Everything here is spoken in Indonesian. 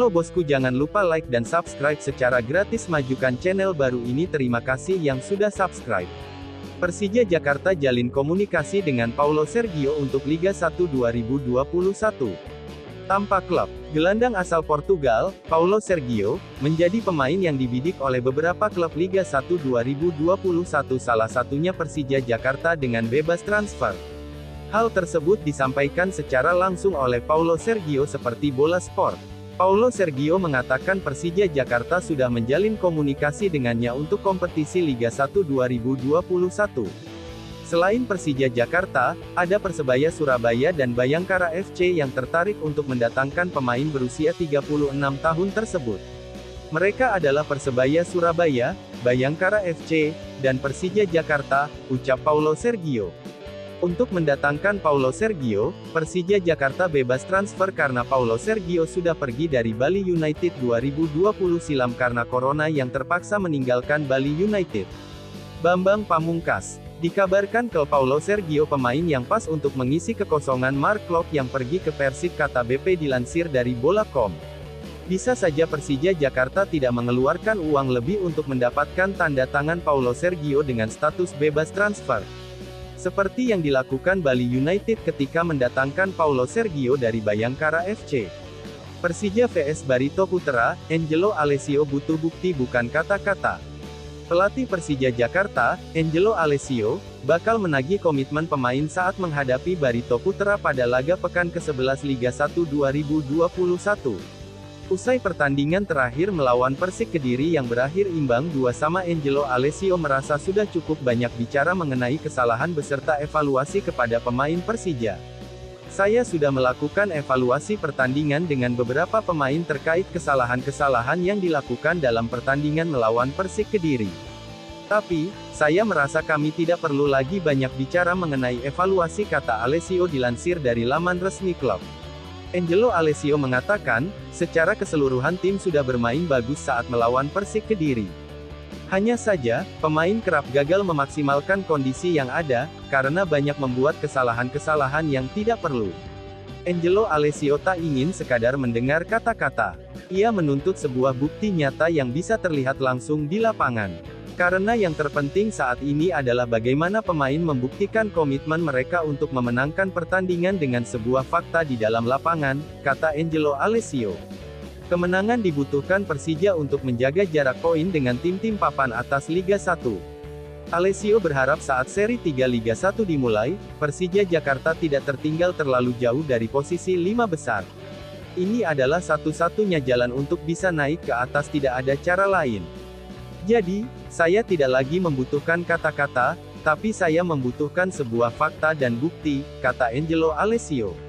Halo bosku, jangan lupa like dan subscribe secara gratis, majukan channel baru ini. Terima kasih yang sudah subscribe. Persija Jakarta jalin komunikasi dengan Paulo Sergio untuk Liga 1 2021. Tanpa klub, gelandang asal Portugal, Paulo Sergio, menjadi pemain yang dibidik oleh beberapa klub Liga 1 2021, salah satunya Persija Jakarta dengan bebas transfer. Hal tersebut disampaikan secara langsung oleh Paulo Sergio seperti Bola Sport. Paulo Sergio mengatakan Persija Jakarta sudah menjalin komunikasi dengannya untuk kompetisi Liga 1 2021. Selain Persija Jakarta, ada Persebaya Surabaya dan Bayangkara FC yang tertarik untuk mendatangkan pemain berusia 36 tahun tersebut. Mereka adalah Persebaya Surabaya, Bayangkara FC, dan Persija Jakarta, ucap Paulo Sergio. Untuk mendatangkan Paulo Sergio, Persija Jakarta bebas transfer karena Paulo Sergio sudah pergi dari Bali United 2020 silam karena corona yang terpaksa meninggalkan Bali United. Bambang Pamungkas. Dikabarkan klub Paulo Sergio pemain yang pas untuk mengisi kekosongan Mark Klok yang pergi ke Persib, kata BP dilansir dari Bola.com. Bisa saja Persija Jakarta tidak mengeluarkan uang lebih untuk mendapatkan tanda tangan Paulo Sergio dengan status bebas transfer. Seperti yang dilakukan Bali United ketika mendatangkan Paulo Sergio dari Bayangkara FC. Persija vs Barito Putra, Angelo Alessio butuh bukti bukan kata-kata. Pelatih Persija Jakarta, Angelo Alessio, bakal menagih komitmen pemain saat menghadapi Barito Putra pada laga pekan ke-11 Liga 1 2021. Usai pertandingan terakhir melawan Persik Kediri yang berakhir imbang 2-2, Angelo Alessio merasa sudah cukup banyak bicara mengenai kesalahan beserta evaluasi kepada pemain Persija. Saya sudah melakukan evaluasi pertandingan dengan beberapa pemain terkait kesalahan-kesalahan yang dilakukan dalam pertandingan melawan Persik Kediri. Tapi, saya merasa kami tidak perlu lagi banyak bicara mengenai evaluasi, kata Alessio dilansir dari laman resmi klub. Angelo Alessio mengatakan, secara keseluruhan tim sudah bermain bagus saat melawan Persik Kediri. Hanya saja, pemain kerap gagal memaksimalkan kondisi yang ada, karena banyak membuat kesalahan-kesalahan yang tidak perlu. Angelo Alessio tak ingin sekadar mendengar kata-kata. Ia menuntut sebuah bukti nyata yang bisa terlihat langsung di lapangan. Karena yang terpenting saat ini adalah bagaimana pemain membuktikan komitmen mereka untuk memenangkan pertandingan dengan sebuah fakta di dalam lapangan, kata Angelo Alessio. Kemenangan dibutuhkan Persija untuk menjaga jarak poin dengan tim-tim papan atas Liga 1. Alessio berharap saat seri 3 Liga 1 dimulai, Persija Jakarta tidak tertinggal terlalu jauh dari posisi 5 besar. Ini adalah satu-satunya jalan untuk bisa naik ke atas, tidak ada cara lain. Jadi, saya tidak lagi membutuhkan kata-kata, tapi saya membutuhkan sebuah fakta dan bukti, kata Angelo Alessio.